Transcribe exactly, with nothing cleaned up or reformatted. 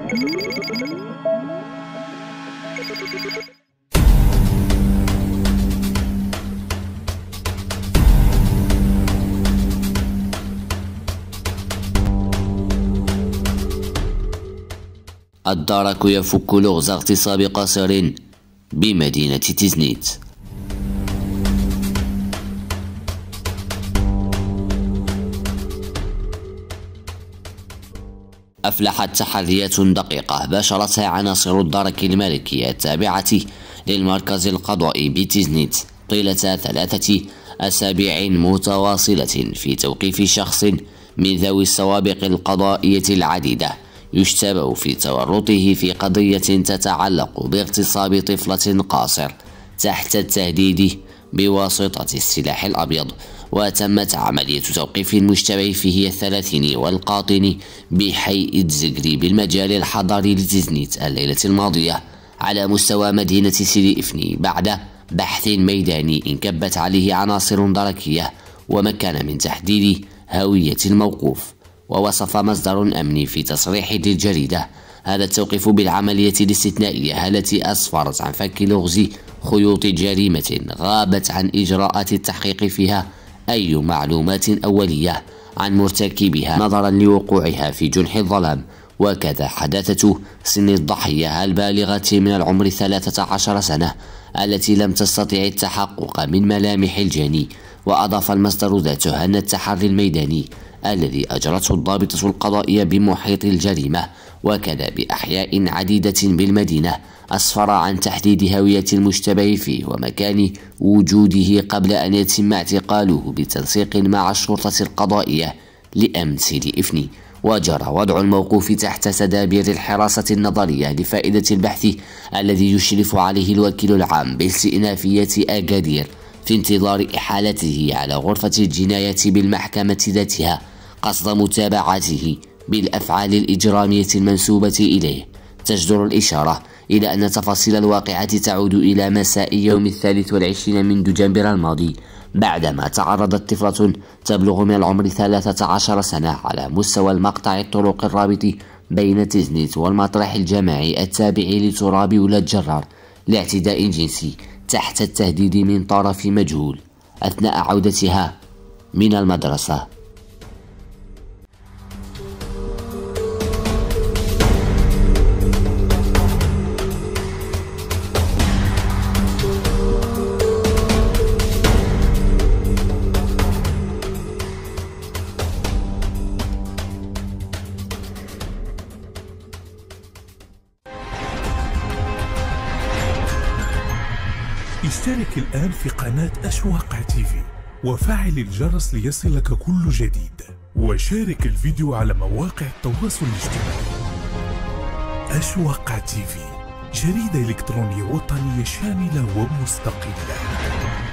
الدرك يفك لغز اغتصاب قصر بمدينة تيزنيت. أفلحت تحريات دقيقة باشرتها عناصر الدرك الملكية التابعة للمركز القضائي بتيزنيت طيلة ثلاثة أسابيع متواصلة في توقيف شخص من ذوي السوابق القضائية العديدة يشتبه في تورطه في قضية تتعلق باغتصاب طفلة قاصر تحت التهديد بواسطة السلاح الأبيض. وتمت عملية توقيف المشتبه فيه الثلاثيني والقاطن بحي إدزغري بالمجال الحضري لتيزنيت الليلة الماضية على مستوى مدينة سيدي إفني بعد بحث ميداني انكبت عليه عناصر دركية ومكن من تحديد هوية الموقوف. ووصف مصدر أمني في تصريح للجريدة هذا التوقيف بالعملية الاستثنائية التي أسفرت عن فك لغز خيوط جريمة غابت عن إجراءات التحقيق فيها أي معلومات أولية عن مرتكبها نظرا لوقوعها في جنح الظلام. وكذا حداثة سن الضحية البالغة من العمر ثلاثة عشر سنة التي لم تستطع التحقق من ملامح الجاني. وأضاف المصدر ذاته أن التحري الميداني الذي أجرته الضابطة القضائية بمحيط الجريمة وكذا بأحياء عديدة بالمدينة أسفر عن تحديد هوية المشتبه فيه ومكان وجوده قبل أن يتم اعتقاله بتنسيق مع الشرطة القضائية لأمن سيدي إفني. وجرى وضع الموقوف تحت تدابير الحراسة النظرية لفائدة البحث الذي يشرف عليه الوكيل العام باستئنافية أكادير في انتظار إحالته على غرفة الجناية بالمحكمة ذاتها قصد متابعته بالأفعال الإجرامية المنسوبة إليه. تجدر الإشارة إلى أن تفاصيل الواقعة تعود إلى مساء يوم الثالث والعشرين من دجنبر الماضي بعدما تعرضت طفلة تبلغ من العمر ثلاثة عشر سنة على مستوى المقطع الطرق الرابط بين تيزنيت والمطرح الجماعي التابع لتراب ولاد جرار لاعتداء جنسي تحت التهديد من طرف مجهول أثناء عودتها من المدرسة. اشترك الآن في قناة أشواق تيفي وفعل الجرس ليصلك كل جديد، وشارك الفيديو على مواقع التواصل الاجتماعي. أشواق تيفي، جريدة إلكترونية وطنية شاملة ومستقلة.